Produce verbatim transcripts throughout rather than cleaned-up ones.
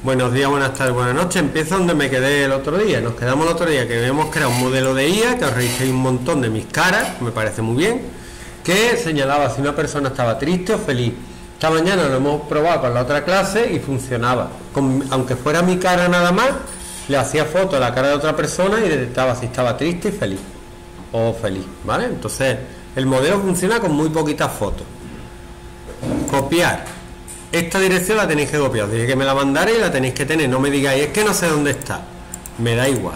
Buenos días, buenas tardes, buenas noches. Empiezo donde me quedé el otro día. Nos quedamos el otro día que habíamos creado un modelo de I A, que os reviséis un montón de mis caras, me parece muy bien, que señalaba si una persona estaba triste o feliz. Esta mañana lo hemos probado con la otra clase y funcionaba. Con, aunque fuera mi cara nada más, le hacía foto a la cara de otra persona y detectaba si estaba triste y feliz. O feliz, ¿vale? Entonces, el modelo funciona con muy poquitas fotos. Copiar. Esta dirección la tenéis que copiar. Os dije que me la mandaréis y la tenéis que tener. No me digáis, es que no sé dónde está. Me da igual.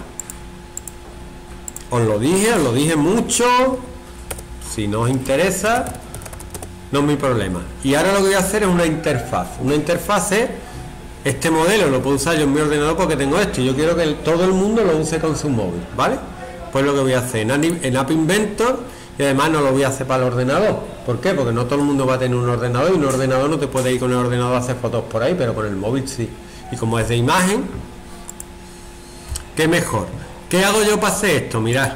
Os lo dije, os lo dije mucho. Si no os interesa, no es mi problema. Y ahora lo que voy a hacer es una interfaz. Una interfaz es, este modelo lo puedo usar yo en mi ordenador porque tengo esto. Y yo quiero que todo el mundo lo use con su móvil, ¿vale? Pues lo que voy a hacer en App Inventor. Y además no lo voy a hacer para el ordenador. ¿Por qué? Porque no todo el mundo va a tener un ordenador, y un ordenador no te puede ir con el ordenador a hacer fotos por ahí, pero con el móvil sí. Y como es de imagen, ¿qué mejor? ¿Qué hago yo para hacer esto? Mirad,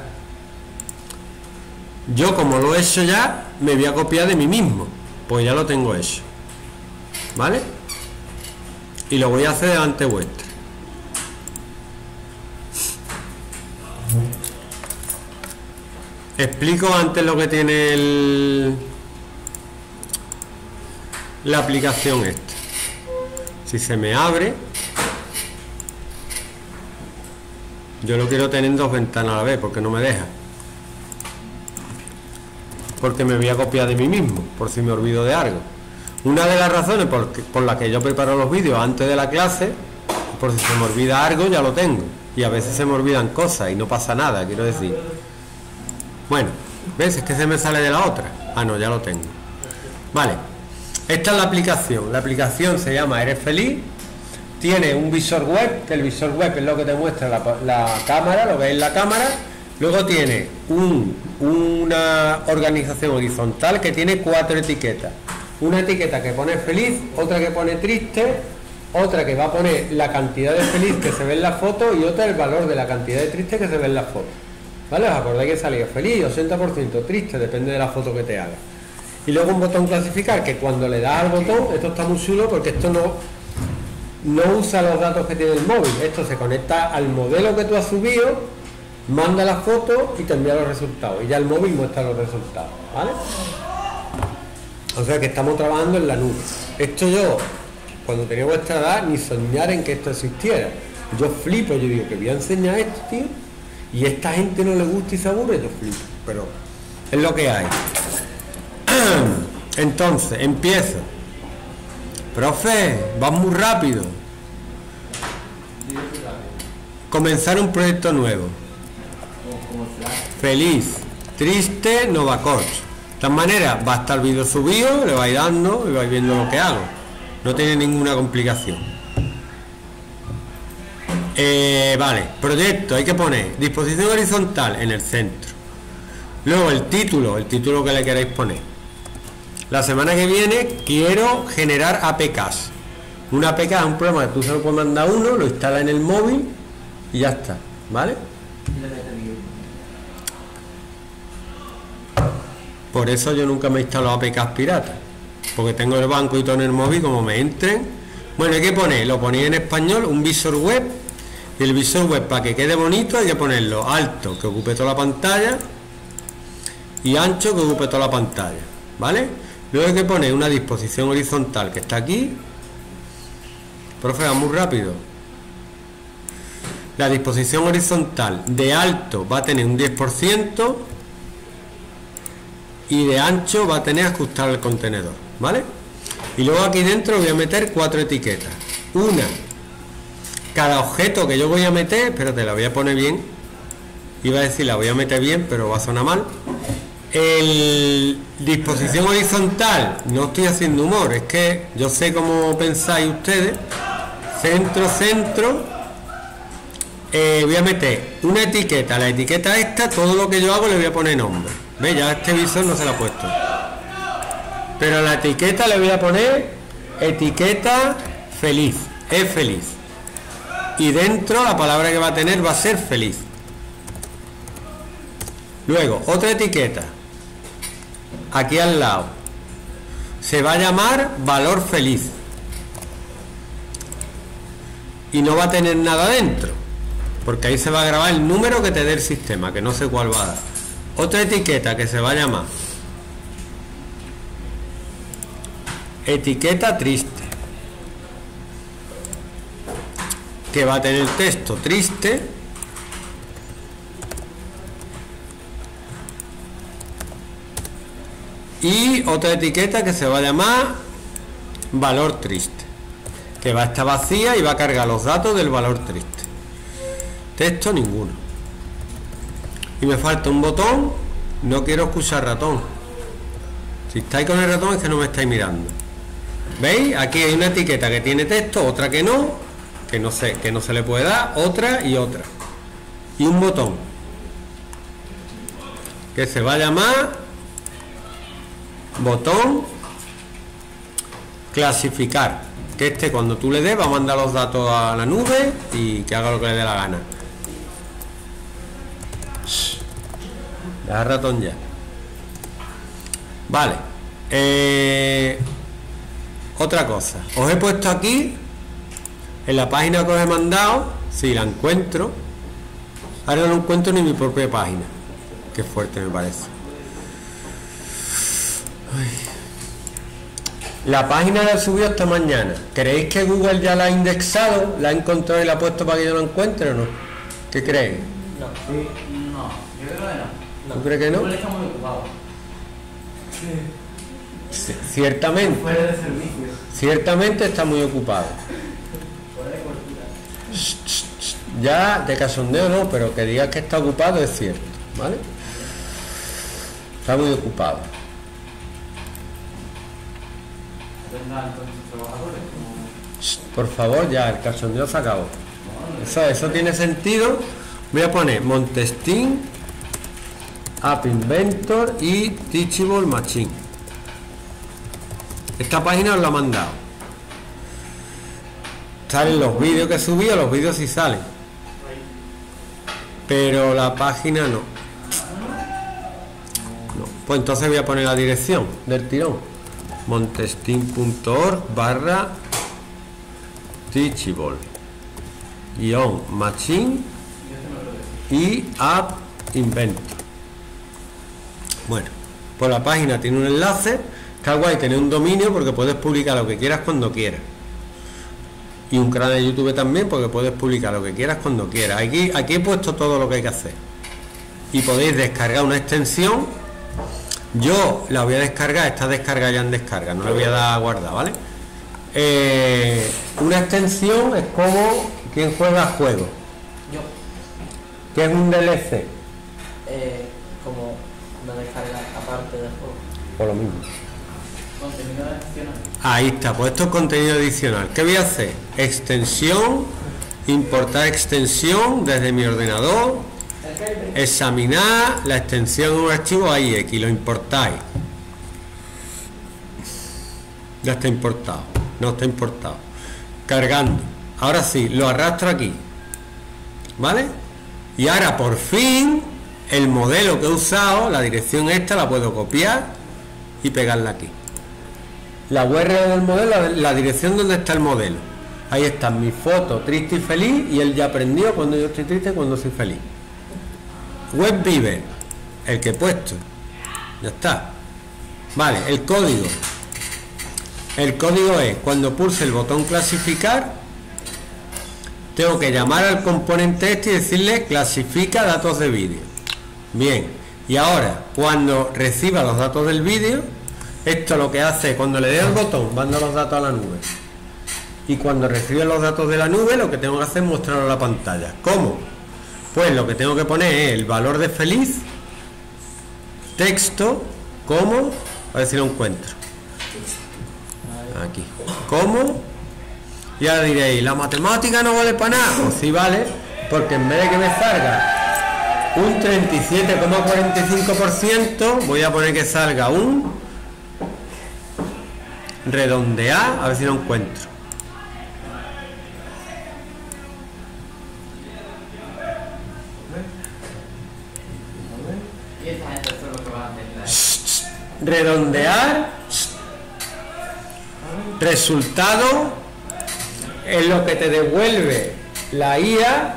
yo como lo he hecho ya, me voy a copiar de mí mismo, pues ya lo tengo hecho, ¿vale? Y lo voy a hacer delante vuestra. Explico antes lo que tiene el, la aplicación esta. Si se me abre, yo lo quiero tener en dos ventanas a la vez porque no me deja. Porque me voy a copiar de mí mismo, por si me olvido de algo. Una de las razones por, por las que yo preparo los vídeos antes de la clase, por si se me olvida algo, ya lo tengo. Y a veces se me olvidan cosas y no pasa nada, quiero decir. Bueno, ¿ves? Es que se me sale de la otra. Ah, no, ya lo tengo. Vale, esta es la aplicación. La aplicación se llama Eres Feliz. Tiene un visor web, que el visor web es lo que te muestra la, la cámara, lo ves en la cámara. Luego tiene un, una organización horizontal que tiene cuatro etiquetas. Una etiqueta que pone feliz, otra que pone triste, otra que va a poner la cantidad de feliz que se ve en la foto y otra el valor de la cantidad de triste que se ve en la foto. ¿Vale? ¿Os acordáis que salía feliz, ochenta por ciento, triste? Depende de la foto que te haga. Y luego un botón clasificar, que cuando le das al botón, esto está muy chulo porque esto no, no usa los datos que tiene el móvil. Esto se conecta al modelo que tú has subido, manda la foto y te envía los resultados. Y ya el móvil muestra los resultados, ¿vale? O sea que estamos trabajando en la nube. Esto yo, cuando tenía vuestra edad, ni soñar en que esto existiera. Yo flipo, yo digo, que voy a enseñar esto, tío. Y a esta gente no le gusta y se aburre, yo flipo, pero es lo que hay. Entonces, empiezo. Profe, vas muy rápido. Comenzar un proyecto nuevo. Feliz, triste, Novacoach. De todas maneras, va a estar el vídeo subido, le vais dando y vais viendo lo que hago. No tiene ninguna complicación. Eh, vale, proyecto, hay que poner disposición horizontal en el centro. Luego el título, el título que le queréis poner. La semana que viene quiero generar A P Ks. Una A P K es un programa que tú se lo puedes mandar a uno, lo instala en el móvil y ya está, ¿vale? Por eso yo nunca me instalo A P Ks piratas, porque tengo el banco y todo en el móvil, como me entren. Bueno, hay que poner, lo ponéis en español, un visor web. Y el visor web, para que quede bonito, hay que ponerlo alto, que ocupe toda la pantalla, y ancho, que ocupe toda la pantalla, ¿vale? Luego hay que poner una disposición horizontal que está aquí. Profe, va muy rápido. La disposición horizontal de alto va a tener un diez por ciento y de ancho va a tener ajustar el contenedor, ¿vale? Y luego aquí dentro voy a meter cuatro etiquetas. Una, cada objeto que yo voy a meter, pero te la voy a poner bien. Iba a decir la voy a meter bien, pero va a sonar mal. El disposición horizontal, no estoy haciendo humor, es que yo sé cómo pensáis ustedes. Centro, centro. Eh, voy a meter una etiqueta, la etiqueta esta, todo lo que yo hago le voy a poner nombre. ¿Veis? Ya este visor no se lo ha puesto. Pero a la etiqueta le voy a poner etiqueta feliz, es feliz. Y dentro la palabra que va a tener va a ser feliz. Luego, otra etiqueta. Aquí al lado. Se va a llamar valor feliz. y no va a tener nada dentro, porque ahí se va a grabar el número que te dé el sistema, que no sé cuál va a dar. Otra etiqueta que se va a llamar etiqueta triste, que va a tener texto triste y otra etiqueta que se va a llamar valor triste, que va a estar vacía y va a cargar los datos del valor triste. Texto ninguno. Y me falta un botón. No quiero escuchar ratón. Si estáis con el ratón es que no me estáis mirando. ¿Veis? Aquí hay una etiqueta que tiene texto, otra que no, que no sé, que no se le puede dar, otra y otra. Y un botón que se va a llamar botón clasificar, que este cuando tú le des va a mandar los datos a la nube y que haga lo que le dé la gana. Deja ratón ya. Vale. Eh, otra cosa. Os he puesto aquí en la página que os he mandado, si la encuentro. Ahora no encuentro ni mi propia página. Qué fuerte me parece. Ay. La página la he subido esta mañana. ¿Creéis que Google ya la ha indexado? ¿La ha encontrado y la ha puesto para que yo la encuentre o no? ¿Qué creéis? No, sí, no, yo creo que no. ¿Tú crees que no? Google está muy ocupado. Sí. Ciertamente. Fuera de servicio. Ciertamente está muy ocupado. Fuera de cobertura. Ya de cachondeo no, pero que digas que está ocupado es cierto, ¿vale? Está muy ocupado. Por favor, ya el cachondeo se acabó. Eso, eso tiene sentido. Voy a poner Montestin, App Inventor y Teachable Machine. Esta página os la he mandado. Salen los vídeos que he subido, los vídeos sí salen. Pero la página no. No. Pues entonces voy a poner la dirección del tirón. montestin punto org barra Teachable guión Machine y App Inventor. Bueno, pues la página tiene un enlace. Está guay tener un dominio porque puedes publicar lo que quieras cuando quieras. Y un canal de YouTube también porque puedes publicar lo que quieras cuando quieras. Aquí, aquí he puesto todo lo que hay que hacer. Y podéis descargar una extensión. Yo la voy a descargar, está descargada ya en descarga, no le voy a dar a guardar, ¿vale? Eh, una extensión es como quien juega juegos. Yo. ¿Qué es un D L C? Eh, como una descarga aparte del juego. Por lo mismo. Contenido adicional. Ahí está, pues esto es contenido adicional. ¿Qué voy a hacer? Extensión, importar extensión desde mi ordenador, examinar la extensión en un archivo A I X y lo importáis. Ya está importado, no está importado. Cargando. Ahora sí, lo arrastro aquí. ¿Vale? Y ahora por fin el modelo que he usado, la dirección esta, la puedo copiar y pegarla aquí. La U R L del modelo, la, la dirección donde está el modelo. Ahí está mi foto, triste y feliz, y él ya aprendió cuando yo estoy triste y cuando soy feliz. WebViewer, el que he puesto. Ya está. Vale, el código. El código es, cuando pulse el botón clasificar, tengo que llamar al componente este y decirle clasifica datos de vídeo. Bien, y ahora, cuando reciba los datos del vídeo, esto lo que hace, cuando le dé al botón, manda los datos a la nube. Y cuando recibe los datos de la nube, lo que tengo que hacer es mostrarlo en la pantalla. ¿Cómo? Pues lo que tengo que poner es el valor de feliz, texto, como, a ver si lo encuentro. Aquí. ¿Cómo? Y ahora diréis, ¿la matemática no vale para nada? Pues sí vale, porque en vez de que me salga un treinta y siete coma cuarenta y cinco por ciento, voy a poner que salga un redondear, a ver si lo encuentro. Redondear resultado es lo que te devuelve la I A.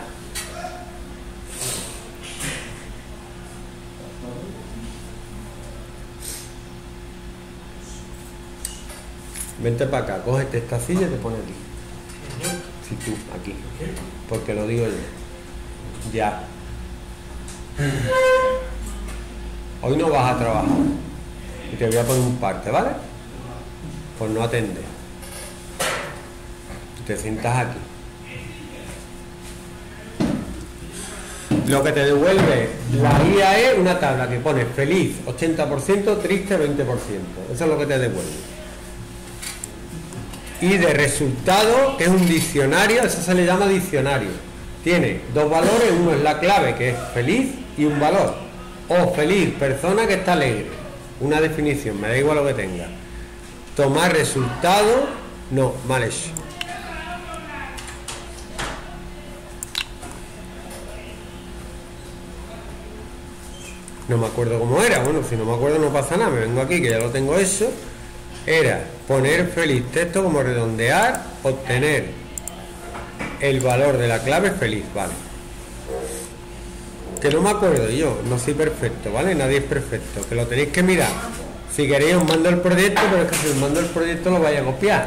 Vente para acá, cógete esta silla y te pones aquí. Si tú, aquí. Porque lo digo yo. Ya. Hoy no vas a trabajar. Y te voy a poner un parte, ¿vale? Por no atender. Y te sientas aquí. Lo que te devuelve la I A es una tabla que pone feliz ochenta por ciento, triste veinte por ciento. Eso es lo que te devuelve. Y de resultado, que es un diccionario, eso se le llama diccionario. Tiene dos valores, uno es la clave, que es feliz, y un valor. O feliz, persona que está alegre. Una definición, me da igual lo que tenga. Tomar resultado, no, mal hecho. No me acuerdo cómo era, bueno, si no me acuerdo no pasa nada, me vengo aquí que ya lo tengo hecho. Era poner feliz texto como redondear, obtener el valor de la clave feliz, vale. Que no me acuerdo yo, no soy perfecto, ¿vale? Nadie es perfecto, que lo tenéis que mirar. Si queréis os mando el proyecto, pero es que si os mando el proyecto lo vais a copiar.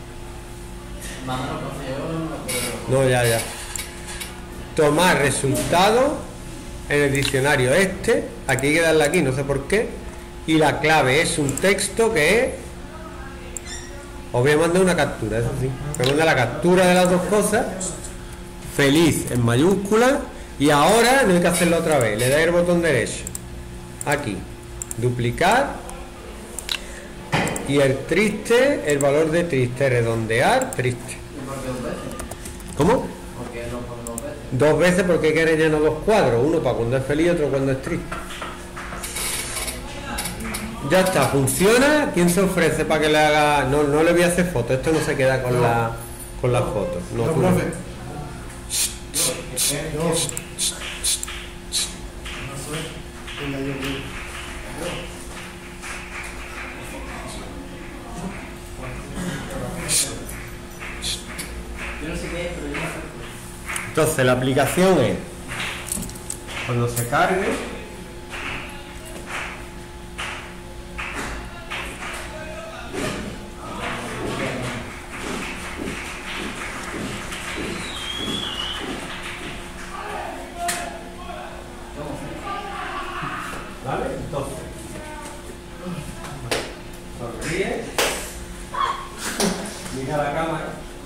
No, ya, ya. Tomar resultado en el diccionario este, aquí hay que darle aquí, no sé por qué, y la clave es un texto que es... Os voy a mandar una captura, eso sí. Me manda la captura de las dos cosas. Feliz en mayúscula. Y ahora no hay que hacerlo otra vez. Le dais el botón derecho. Aquí. Duplicar. Y el triste, el valor de triste. Redondear, triste. ¿Y por qué dos veces? ¿Cómo? ¿Por qué no por dos veces? Dos veces porque hay que rellenar dos cuadros. Uno para cuando es feliz y otro cuando es triste. Ya está, funciona. ¿Quién se ofrece para que le haga? No, no le voy a hacer foto, esto no se queda con la con las fotos. No, No, tú no. profe. Yo no sé qué es, pero yo no sé. Entonces la aplicación es cuando se cargue. ¿Vale? Entonces, sonríe, mira la cámara,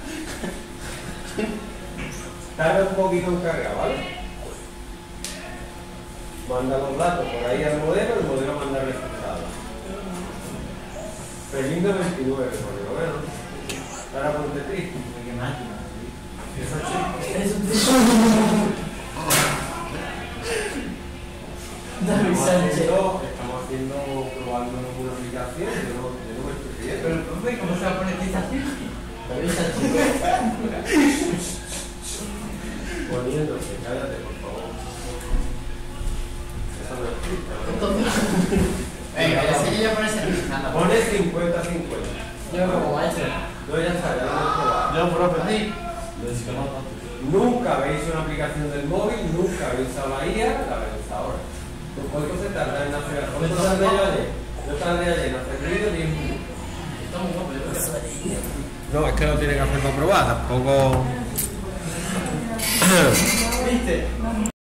tarda un poquito en cargar, ¿vale? Manda los datos por ahí al modelo, el modelo manda el resultado. Feliz noventa y nueve, por lo menos. Ahora ponte triste. Qué máquina. Eso Eres un tío. David Estamos Sánchez. haciendo, estamos haciendo, probando una aplicación, yo no, yo no me estoy riendo. Pero, profe, ¿cómo se va a poner esta David Sánchez. Poniéndose, cállate por favor. Eso no es triste, ¿no? Entonces. Venga, ya sé que yo ponerse nada. Pone cincuenta cincuenta. Yo como maestro. No, ya está, ya lo hemos probado. No, profe. Así. Nunca habéis una aplicación del móvil, nunca habéis usado la I A, la habéis usado ahora. Tu código se tarda en hacer ¿Cuánto tardé yo ayer? Yo tardé ayer en hacer ruido diez minutos. Está muy guapo, yo creo que No, es que lo tiene que hacer para probar, tampoco... ¿Viste?